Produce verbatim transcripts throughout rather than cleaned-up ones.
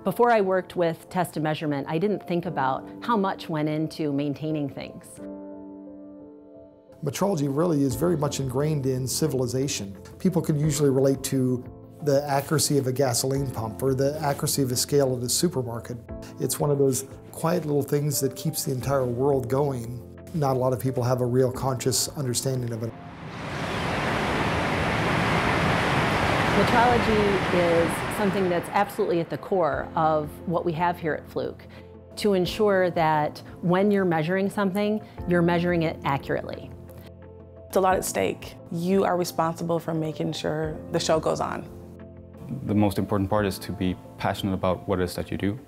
Before I worked with test and measurement, I didn't think about how much went into maintaining things. Metrology really is very much ingrained in civilization. People can usually relate to the accuracy of a gasoline pump or the accuracy of a scale at a supermarket. It's one of those quiet little things that keeps the entire world going. Not a lot of people have a real conscious understanding of it. Metrology is something that's absolutely at the core of what we have here at Fluke, to ensure that when you're measuring something, you're measuring it accurately. It's a lot at stake. You are responsible for making sure the show goes on. The most important part is to be passionate about what it is that you do.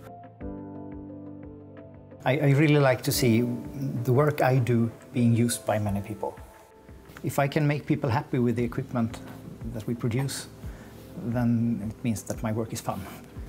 I, I really like to see the work I do being used by many people. If I can make people happy with the equipment that we produce, then it means that my work is fun.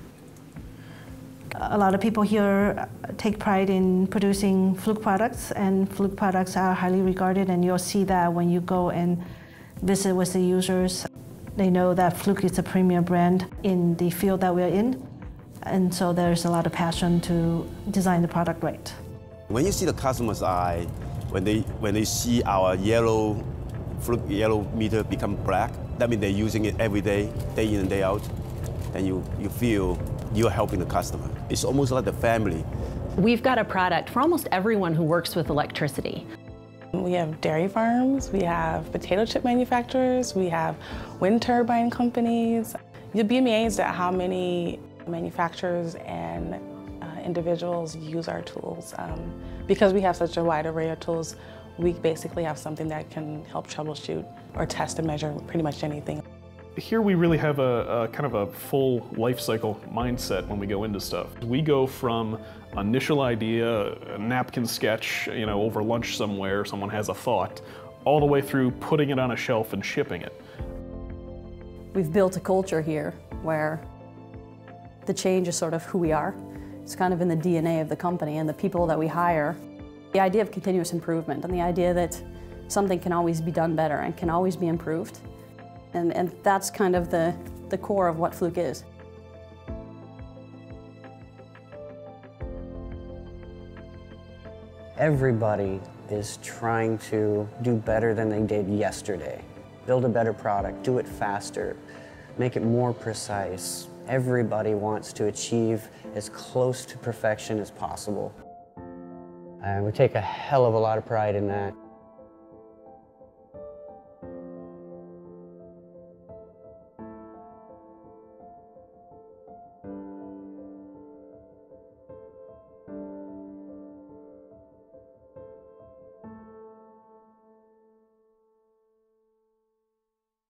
A lot of people here take pride in producing Fluke products, and Fluke products are highly regarded, and you'll see that when you go and visit with the users. They know that Fluke is a premier brand in the field that we're in, and so there's a lot of passion to design the product right. When you see the customer's eye, when they, when they see our yellow, Fluke yellow meter become black, that means they're using it every day, day in and day out, and you, you feel you're helping the customer. It's almost like the family. We've got a product for almost everyone who works with electricity. We have dairy farms, we have potato chip manufacturers, we have wind turbine companies. You'll be amazed at how many manufacturers and uh, individuals use our tools. Um, because we have such a wide array of tools, we basically have something that can help troubleshoot or test and measure pretty much anything. Here we really have a, a kind of a full life cycle mindset when we go into stuff. We go from initial idea, a napkin sketch, you know, over lunch somewhere, someone has a thought, all the way through putting it on a shelf and shipping it. We've built a culture here where the change is sort of who we are. It's kind of in the D N A of the company and the people that we hire. The idea of continuous improvement and the idea that something can always be done better and can always be improved. And, and that's kind of the, the core of what Fluke is. Everybody is trying to do better than they did yesterday. Build a better product, do it faster, make it more precise. Everybody wants to achieve as close to perfection as possible. And we take a hell of a lot of pride in that.